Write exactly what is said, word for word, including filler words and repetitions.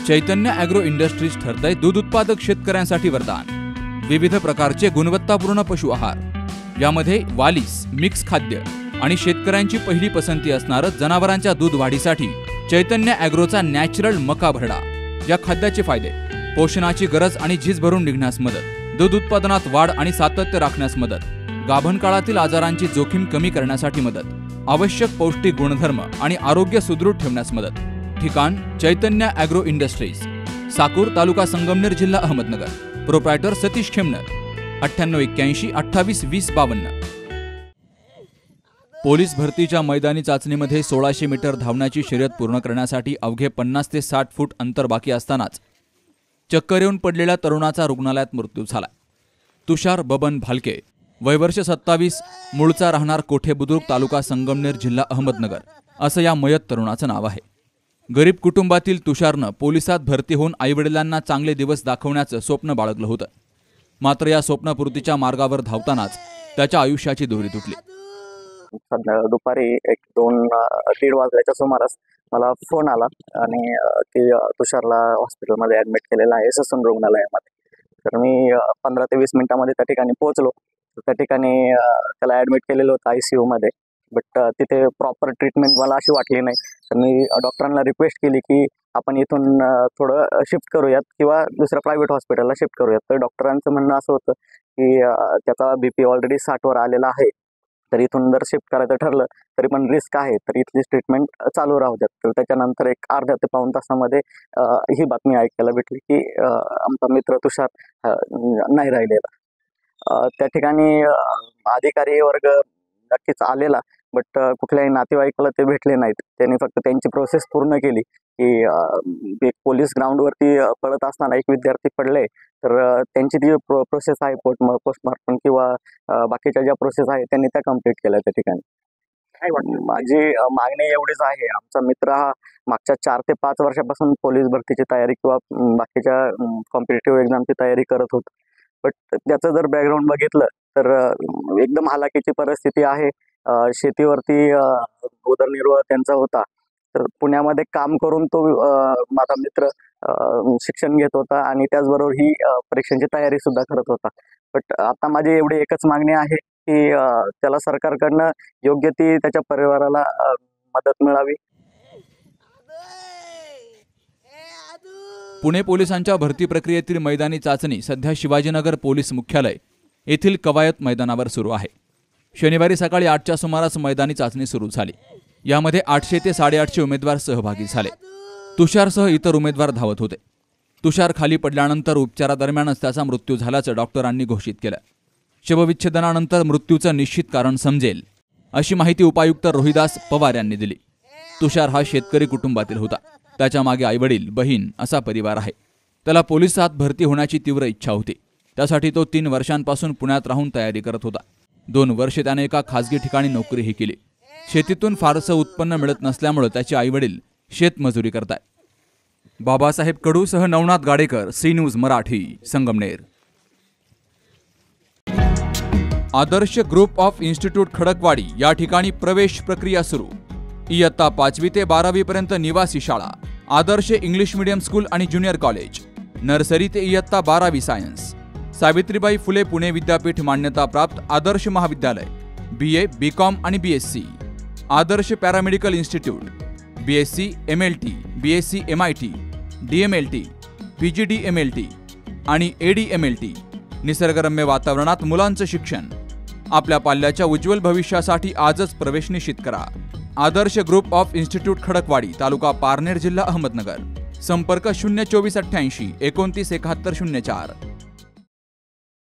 चैतन्य agro industries ठरतंय दूध उत्पादक शेतकऱ्यांसाठी वरदान। विविध प्रकारचे गुणवत्तापूर्ण पशु आहार, यामध्ये वालीस, मिक्स खाद्य आणि शेतकऱ्यांची पहिली पसंती असणारं जनावरांच्या दूध वाढीसाठी चैतन्य ॲग्रोचा नॅचरल मका भरडा। या खाद्याचे फायदे: पोषणाची गरज आणि झीज भरून निघण्यास मदत, दूध उत्पादनात वाढ आणि सातत्य राखण्यास मदत, गाभण काळातील आजारांची जोखीम कमी करण्यासाठी मदत, आवश्यक पौष्टिक गुणधर्म आणि आरोग्य सुदृढ ठेवण्यास मदत। ठिकाण: चैतन्य ॲग्रो इंडस्ट्रीज, साकूर, तालुका संगमनेर, जिल्हा अहमदनगर। प्रोप्रायटर सतीश खेमनर, अठ्ठ्याण्णव एक्क्याऐंशी अठ्ठावीस वीस बावन्न। पोलीस भरतीच्या मैदानी चाचणीमध्ये सोळाशे मीटर धावण्याची शर्यत पूर्ण करण्यासाठी अवघे पन्नास ते साठ फूट अंतर बाकी असतानाच चक्कर येऊन पडलेल्या तरुणाचा रुग्णालयात मृत्यू झाला। तुषार बबन भालके, वय वर्ष सत्तावीस, मूळचा राहणार कोठे बुद्रुक, तालुका संगमनेर, जिल्हा अहमदनगर, असं या मयत तरुणाचं नाव आहे। गरीब कुटुंबातील तुषारनं पोलिसात भरती होऊन आईवडिलांना चांगले दिवस दाखवण्याचं स्वप्न बाळगलं होतं। मात्र या स्वप्नपूर्तीच्या मार्गावर धावतानाच त्याच्या आयुष्याची दोरी तुटली। दुपारी एक दोन दीड वाजल्याच्या सुमारास मला फोन आला आणि की तुषारला हॉस्पिटलमध्ये ॲडमिट केलेलं आहे ससून रुग्णालयामध्ये। तर मी पंधरा ते वीस मिनिटांमध्ये त्या ठिकाणी पोहोचलो। त्या ठिकाणी त्याला ॲडमिट केलेलं होतं आय सी यूमध्ये, बट तिथे प्रॉपर ट्रीटमेंट मला अशी वाटली नाही। तर मी डॉक्टरांना रिक्वेस्ट केली की आपण इथून थोडं शिफ्ट करूयात किंवा दुसऱ्या प्रायव्हेट हॉस्पिटलला शिफ्ट करूयात। तर डॉक्टरांचं म्हणणं असं होतं की त्याचा बी पी ऑलरेडी साठवर आलेला आहे, तर इथून जर शिफ्ट करायचं ठरलं तरी पण रिस्क आहे, तर इथली ट्रीटमेंट चालू राहू द्यात। तर त्याच्यानंतर एक अर्ध्या ते पाऊण तासामध्ये ही बातमी ऐकायला भेटली की आमचा मित्र तुषार नाही राहिलेला। त्या ठिकाणी अधिकारी वर्ग नक्कीच आलेला, बट कुठल्याही नातेवाईकाला ते भेटले नाहीत। त्यांनी फक्त त्यांची प्रोसेस पूर्ण केली की एक पोलीस ग्राउंडवरती पळत असताना एक विद्यार्थी पडले, तर त्यांची जी प्रो प्रोसेस आहे पोस्ट पोस्टमार्टम किंवा बाकीच्या ज्या प्रोसेस आहे त्यांनी त्या कम्प्लीट केल्या। त्या ठिकाणी काय वाटतं, माझी मागणी एवढीच आहे, आमचा मित्र हा मागच्या चार ते पाच वर्षापासून पोलीस भरतीची तयारी किंवा बाकीच्या कॉम्पिटिटिव्ह एक्झामची तयारी करत होता, बट त्याचं जर बॅकग्राऊंड बघितलं तर एकदम हालाकीची परिस्थिती आहे। शेतीवरती उदरनिर्वाह त्यांचा होता, तर पुण्यामध्ये काम करून तो माझा मित्र शिक्षण घेत होता आणि त्याचबरोबर ही परीक्षांची तयारी सुद्धा करत होता। बट आता माझी एवढी एकच मागणी आहे की त्याला सरकारकडनं योग्य ती त्याच्या परिवाराला मदत मिळावी। पुणे पोलिसांच्या भरती प्रक्रियेतील मैदानी चाचणी सध्या शिवाजीनगर पोलीस मुख्यालय येथील कवायत मैदानावर सुरू आहे। शनिवारी सकाळी आठच्या सुमारास मैदानी चाचणी सुरू झाली। यामध्ये आठशे ते साडेआठशे उमेदवार सहभागी झाले। तुषारसह इतर उमेदवार धावत होते। तुषार खाली पडल्यानंतर उपचारादरम्यानच त्याचा मृत्यू झाल्याचं डॉक्टरांनी घोषित केलं। शवविच्छेदनानंतर मृत्यूचं निश्चित कारण समजेल अशी माहिती उपायुक्त रोहिदास पवार यांनी दिली। तुषार हा शेतकरी कुटुंबातील होता। त्याच्या मागे आईवडील, बहीण असा परिवार आहे। त्याला पोलिसात भरती होण्याची तीव्र इच्छा होती। त्यासाठी तो तीन वर्षांपासून पुण्यात राहून तयारी करत होता। दोन वर्षे त्याने एका खासगी ठिकाणी नोकरीही केली। शेतीतून फारसं उत्पन्न मिळत नसल्यामुळे त्याचे आईवडील शेतमजुरी करतात। बाबासाहेब कडूसह Navnath Gadekar, C news Marathi, Sangamner. Adarsh group of institute Khadakwadi या ठिकाणी प्रवेश प्रक्रिया सुरू। इयत्ता पाचवी ते बारावी पर्यंत निवासी शाळा, आदर्श इंग्लिश मीडियम स्कूल आणि ज्युनियर कॉलेज, नर्सरी ते इयत्ता बारावी सायन्स, सावित्रीबाई फुले पुणे विद्यापीठ मान्यता प्राप्त आदर्श महाविद्यालय, बी ए, बी कॉम आणि B S C, Adarsh paramedical institute, B S C M L T, B S C M I T, D M L T, P G D M L T आणि A D M L T. निसर्गरम्य वातावरणात मुलांचं शिक्षण, आपल्या पाल्याच्या उज्ज्वल भविष्यासाठी आजच प्रवेश निश्चित करा। Adarsh group of institute Khadakwadi, taluka Parner, जिल्हा अहमदनगर। संपर्क शून्य चोवीस अठ्ठ्याऐंशी एकोणतीस एकाहत्तर शून्य चार।